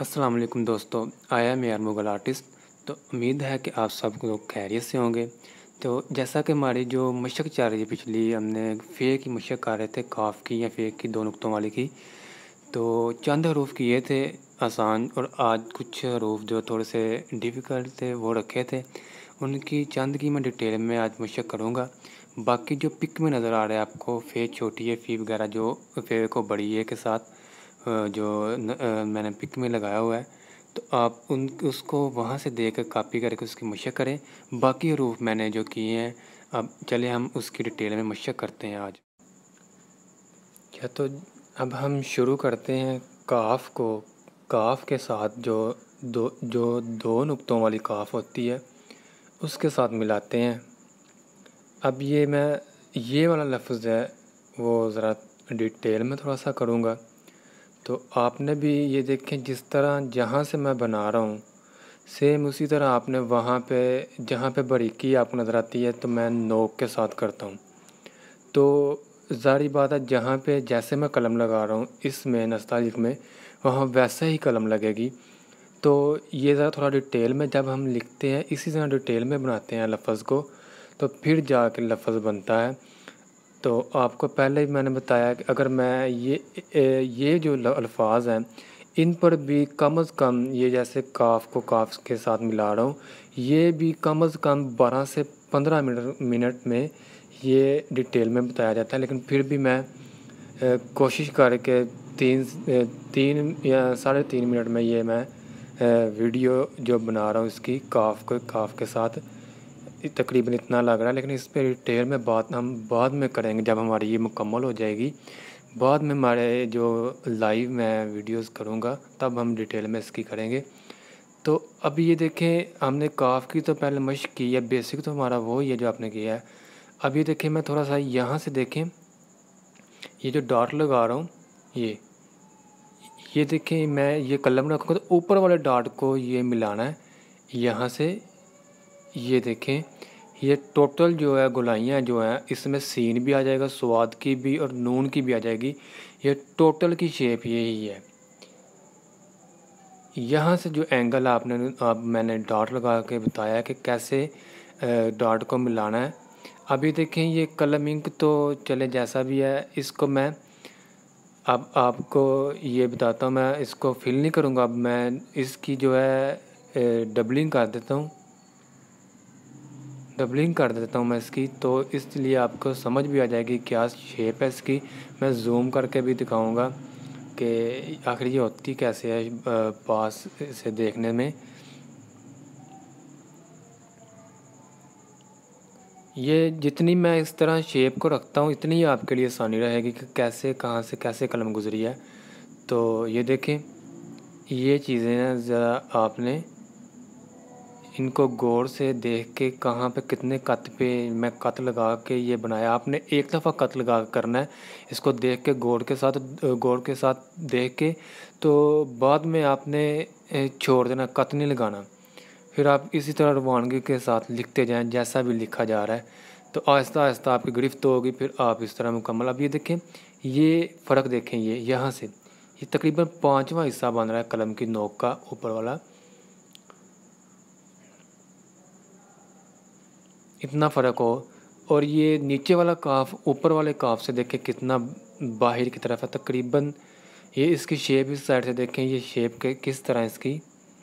अस्सलाम वालेकुम दोस्तों, I am air Mughal artist. तो उम्मीद है कि आप सब लोग खैरियत से होंगे। तो जैसा कि हमारी जो मशक चल रही है, पिछली हमने फ़े की मशक कर रहे थे, काफ की या फ़े की दो नुक्तों वाली की। तो चंद हरूफ किए थे आसान, और आज कुछ हरूफ जो थोड़े से डिफ़िकल्ट थे वो रखे थे। उनकी चंद की मैं डिटेल में आज मशक करूँगा। बाकी जो पिक में नज़र आ रहा है आपको, फ़े छोटी है, फ़ी वगैरह जो फ़े को बड़ी है के साथ मैंने पिक में लगाया हुआ है। तो आप उन उसको वहाँ से देख कर कॉपी करके उसकी मशक करें। बाकी हरूफ मैंने जो किए हैं, अब चले हम उसकी डिटेल में मशक करते हैं आज। क्या तो अब हम शुरू करते हैं काफ को। काफ के साथ जो दो नुक्तों वाली काफ होती है उसके साथ मिलाते हैं। अब ये वाला लफ्ज़ है वो ज़रा डिटेल में थोड़ा सा करूँगा। तो आपने भी ये देखें, जिस तरह जहाँ से मैं बना रहा हूँ सेम उसी तरह आपने वहाँ पे जहाँ पे बारीकी आपको नज़र आती है तो मैं नोक के साथ करता हूँ। तो ज़ाहिर बात है, जहाँ पे जैसे मैं कलम लगा रहा हूँ इसमें नस्तालिक में, वहाँ वैसे ही कलम लगेगी। तो ये ज़रा थोड़ा डिटेल में जब हम लिखते हैं, इसी तरह डिटेल में बनाते हैं लफ्ज़ को, तो फिर जाके लफ्ज़ बनता है। तो आपको पहले ही मैंने बताया कि अगर मैं ये जो अल्फाज हैं इन पर भी कम अज़ कम, ये जैसे काफ को काफ के साथ मिला रहा हूँ, ये भी कम अज़ कम 12 से 15 मिनट में ये डिटेल में बताया जाता है। लेकिन फिर भी मैं कोशिश करके तीन या 3.5 मिनट में ये मैं वीडियो जो बना रहा हूँ इसकी काफ के साथ तकरीबन इतना लग रहा है। लेकिन इस पे डिटेल में बात हम बाद में करेंगे जब हमारी ये मुकम्मल हो जाएगी। बाद में हमारे जो लाइव मैं वीडियोस करूँगा तब हम डिटेल में इसकी करेंगे। तो अब ये देखें, हमने काफ की तो पहले मशक की है, बेसिक तो हमारा वो ही है जो आपने किया है। अब ये देखें, मैं थोड़ा सा यहाँ से देखें, ये जो डॉट लगा रहा हूँ ये देखें, मैं ये कलम रखूँगा तो ऊपर वाले डॉट को ये मिलाना है यहाँ से। ये देखें, ये टोटल जो है गोलाइयाँ जो हैं इसमें सीन भी आ जाएगा, स्वाद की भी और नून की भी आ जाएगी। ये टोटल की शेप यही है। यहाँ से जो एंगल मैंने डॉट लगा के बताया कि कैसे डॉट को मिलाना है। अभी देखें, ये कलम इंक तो चले जैसा भी है, इसको मैं अब आपको ये बताता हूँ। मैं इसको फिल नहीं करूँगा, अब मैं इसकी जो है डबलिंग कर देता हूँ। डबलिंग कर देता हूँ मैं इसकी, तो इसलिए आपको समझ भी आ जाएगी क्या शेप है इसकी। मैं जूम करके भी दिखाऊंगा कि आखिर ये होती कैसे है पास से देखने में। ये जितनी मैं इस तरह शेप को रखता हूँ इतनी ही आपके लिए आसानी रहेगी कि कैसे कहाँ से कैसे कलम गुजरी है। तो ये देखें, ये चीज़ें हैं, ज़रा आपने इनको गौर से देख के कहाँ पे कितने कत पे मैं कत लगा के ये बनाया। आपने एक दफ़ा कत लगा के करना है इसको, देख के गौर के साथ देख के, तो बाद में आपने छोड़ देना, कत नहीं लगाना। फिर आप इसी तरह रवानगी के साथ लिखते जाएं जैसा भी लिखा जा रहा है, तो आहिस्ता आहिस्ता आपकी गिरफ्त होगी, फिर आप इस तरह मुकम्मल। अब ये देखें, ये फ़र्क देखें, ये यहाँ से ये तकरीबन 5वां हिस्सा बन रहा है कलम की नोक का, ऊपर वाला इतना फ़र्क हो। और ये नीचे वाला काफ ऊपर वाले काफ से देखें कितना बाहर की तरफ है तकरीबन। ये इसकी शेप इस साइड से देखें, ये शेप के किस तरह इसकी।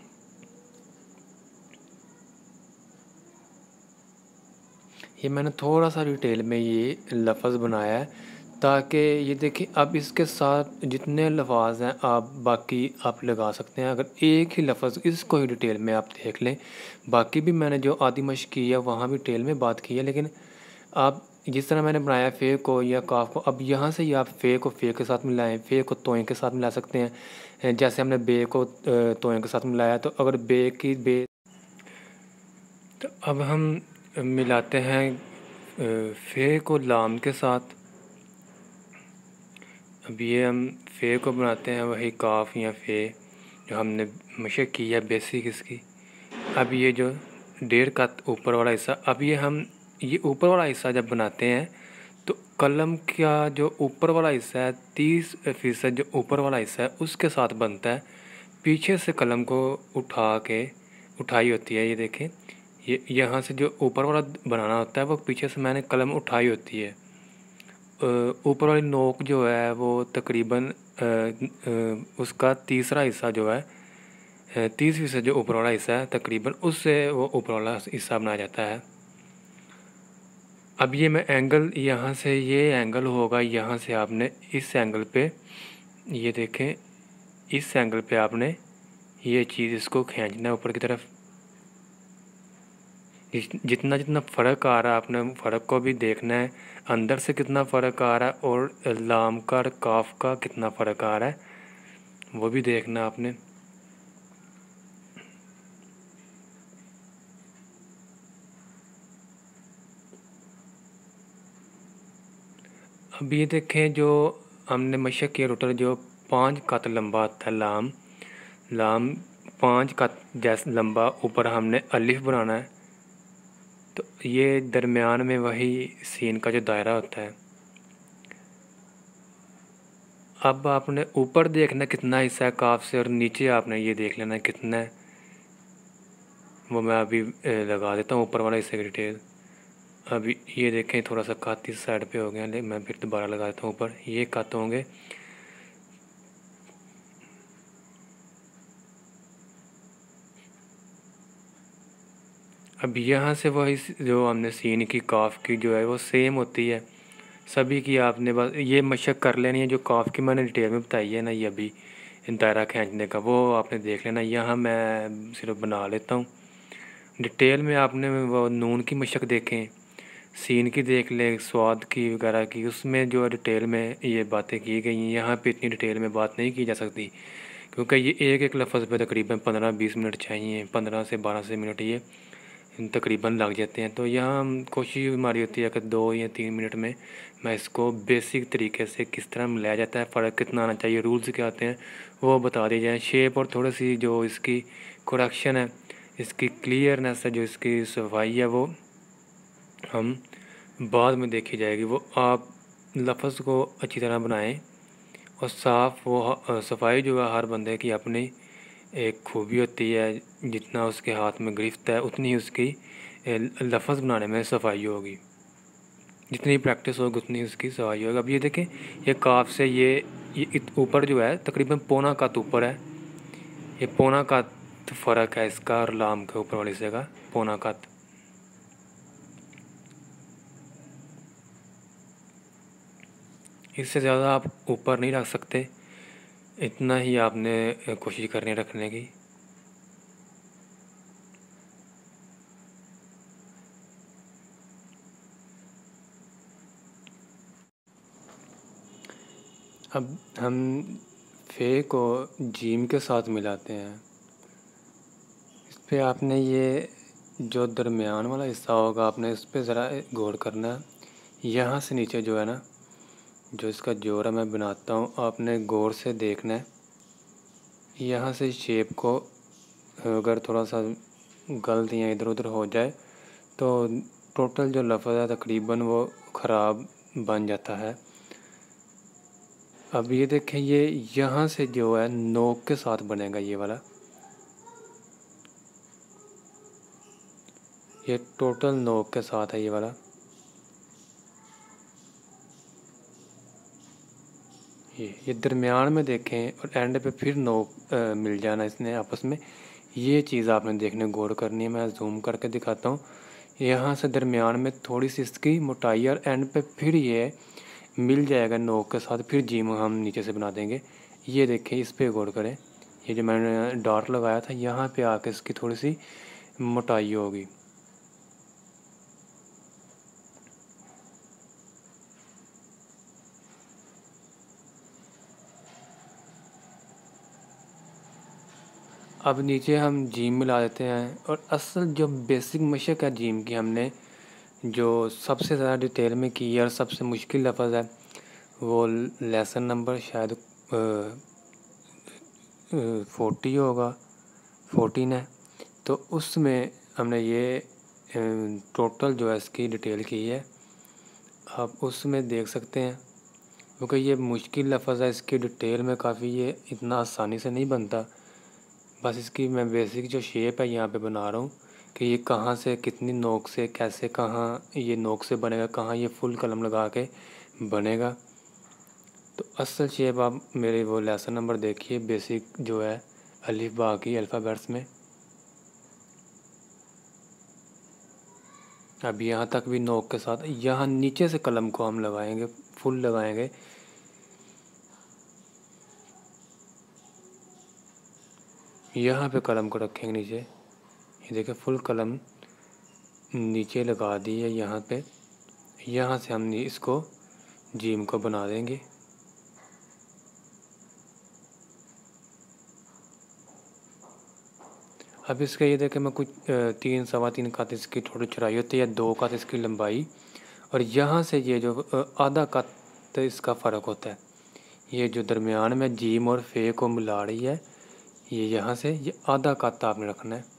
ये मैंने थोड़ा सा डिटेल में ये लफ्ज़ बनाया है ताकि ये देखें। अब इसके साथ जितने लफ्ज़ हैं आप बाकी आप लगा सकते हैं, अगर एक ही लफ्ज़ इसको ही डिटेल में आप देख लें। बाकी भी मैंने जो आदि मशक की है वहाँ भी डिटेल में बात की है, लेकिन आप जिस तरह मैंने बनाया फ़े को या काफ को, अब यहाँ से ही आप फ़े को फ़े के साथ मिलाएं, फ़े को तोएं के साथ मिला सकते हैं। जैसे हमने बे को तोएं के साथ मिलाया, तो अगर बे तो अब हम मिलाते हैं फ़े को लाम के साथ। अब ये हम फ़े को बनाते हैं वही काफ या फ़े जो हमने मशक की है बेसिक इसकी। अब ये जो 1.5 का ऊपर वाला हिस्सा, अब ये ऊपर वाला हिस्सा जब बनाते हैं तो कलम का जो ऊपर वाला हिस्सा है 30% जो ऊपर वाला हिस्सा है उसके साथ बनता है। पीछे से कलम को उठाई होती है। ये देखें, ये यहाँ से जो ऊपर वाला बनाना होता है वो पीछे से मैंने कलम उठाई होती है। ऊपर वाली नोक जो है वो तकरीबन उसका तीसरा हिस्सा जो है 30% जो ऊपर वाला हिस्सा है तकरीबन उससे वो ऊपर वाला हिस्सा बनाया जाता है। अब ये मैं एंगल यहाँ से, ये एंगल होगा यहाँ से आपने इस एंगल पे, ये देखें इस एंगल पे आपने ये चीज़ इसको खींचना है ऊपर की तरफ। जितना जितना फ़र्क आ रहा है आपने फ़र्क को भी देखना है, अंदर से कितना फ़र्क आ रहा है और लाम का और काफ का कितना फ़र्क आ रहा है वो भी देखना आपने। अब ये देखें, जो हमने मशक किया टोटल जो 5 कत लंबा था लाम, लाम 5 कत जैसा लंबा ऊपर हमने अलिफ बनाना है। तो ये दरमियान में वही सीन का जो दायरा होता है। अब आपने ऊपर देखना कितना हिस्सा है काफ से और नीचे आपने ये देख लेना कितना है। वो मैं अभी लगा देता हूँ ऊपर वाला हिस्से की डिटेल। अभी ये देखें थोड़ा सा कत इस साइड पे हो गया, लेकिन मैं फिर दोबारा लगा देता हूँ ऊपर। ये कत होंगे, अब यहाँ से वही जो हमने सीन की काफ की जो है वो सेम होती है सभी की। आपने बस ये मशक कर लेनी है जो काफ की मैंने डिटेल में बताई है ना, ये अभी दायरा खींचने का वो आपने देख लेना। यहाँ मैं सिर्फ बना लेता हूँ। डिटेल में आपने वो नून की मशक देखें, सीन की देख लें, स्वाद की वगैरह की, उसमें जो डिटेल में ये बातें की गई हैं। यहाँ पे इतनी डिटेल में बात नहीं की जा सकती क्योंकि ये एक एक लफ्ज़ पे तकरीबन 15-20 मिनट चाहिए, 15 से 12 से मिनट ये तकरीबन लग जाते हैं। तो यहाँ कोशिश हमारी होती है कि 2 या 3 मिनट में मैं इसको बेसिक तरीके से किस तरह मिलाया जाता है, फ़र्क कितना आना चाहिए, रूल्स क्या आते हैं वो बता दिए जाएँ। शेप और थोड़ी सी जो इसकी करेक्शन है, इसकी क्लियरनेस है, जो इसकी सफाई है वो हम बाद में देखी जाएगी। वो आप लफ्ज़ को अच्छी तरह बनाएं और साफ़ वो सफाई जो है हर बंदे की अपनी एक खूबी होती है। जितना उसके हाथ में गिरफ्त है उतनी उसकी लफ्ज़ बनाने में सफाई होगी, जितनी प्रैक्टिस होगी उतनी उसकी सफाई होगी। अब ये देखें, ये काफ से ये ऊपर जो है तकरीबन पौना कत ऊपर है। ये पौना कत फ़र्क है इसका और लाम के ऊपर वाले हिस्से का पौना कत। इससे ज़्यादा आप ऊपर नहीं रख सकते, इतना ही आपने कोशिश करनी रखने की। अब हम फे को जीम के साथ मिलाते हैं। इस पे आपने ये जो दरमियान वाला हिस्सा होगा आपने इस पे ज़रा गौर करना है। यहाँ से नीचे जो है ना, जो इसका जोड़ा मैं बनाता हूँ आपने गौर से देखना है। यहाँ से शेप को अगर थोड़ा सा गलत या इधर उधर हो जाए तो टोटल जो लफ्ज़ है तकरीबन वो ख़राब बन जाता है। अब ये देखें, ये यहाँ से जो है नोक के साथ बनेगा ये वाला, ये टोटल नोक के साथ है ये वाला। ये दरमियान में देखें और एंड पे फिर नोक मिल जाना इसने आपस में। ये चीज़ आपने देखने गौर करनी है। मैं जूम करके दिखाता हूँ। यहाँ से दरमियान में थोड़ी सी इसकी मोटाई और एंड पे फिर ये मिल जाएगा नोक के साथ, फिर जीम हम नीचे से बना देंगे। ये देखें, इस पे गौर करें, ये जो मैंने डॉट लगाया था यहाँ पे आके इसकी थोड़ी सी मोटाई होगी। अब नीचे हम जीम मिला देते हैं और असल जो बेसिक मशक है जीम की हमने जो सबसे ज़्यादा डिटेल में की है और सबसे मुश्किल लफ्ज़ है वो लेसन नंबर शायद 40 होगा, 14 है। तो उसमें हमने ये टोटल जो है इसकी डिटेल की है, आप उसमें देख सकते हैं। क्योंकि ये मुश्किल लफ्ज़ है, इसकी डिटेल में काफ़ी ये इतना आसानी से नहीं बनता। बस इसकी मैं बेसिक जो शेप है यहाँ पे बना रहा हूँ कि ये कहाँ से कितनी नोक से कैसे, कहाँ ये नोक से बनेगा, कहाँ ये फुल कलम लगा के बनेगा। तो असल शेप आप मेरे वो लेसन नंबर देखिए, बेसिक जो है अलिफ बा की अल्फ़ाबेट्स में। अब यहाँ तक भी नोक के साथ, यहाँ नीचे से कलम को हम लगाएंगे, फुल लगाएंगे। यहाँ पे कलम को रखेंगे नीचे, ये देखिए फुल कलम नीचे लगा दी है यहाँ पे। यहाँ से हम इसको जीम को बना देंगे। अब इसका ये देखें, मैं कुछ 3 सवा 3 कत इसकी थोड़ी चौड़ाई होती है, 2 कत इसकी लंबाई, और यहाँ से ये जो आधा कत इसका फ़र्क होता है। ये जो दरमियान में जीम और फे को मिला रही है, ये यहाँ से ये आधा कत आपने रखना है।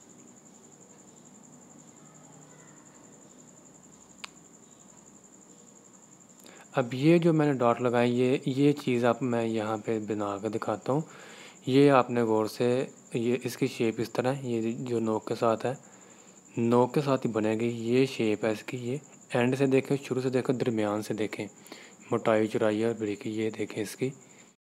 अब ये जो मैंने डॉट लगाए, ये चीज़ आप मैं यहाँ पे बना कर दिखाता हूँ। ये आपने गौर से, ये इसकी शेप इस तरह है, ये जो नोक के साथ है, नोक के साथ ही बनेगी। ये शेप है इसकी, ये एंड से देखें, शुरू से देखें, दरमियान से देखें, मोटाई चौड़ाई और बारीकी ये देखें इसकी।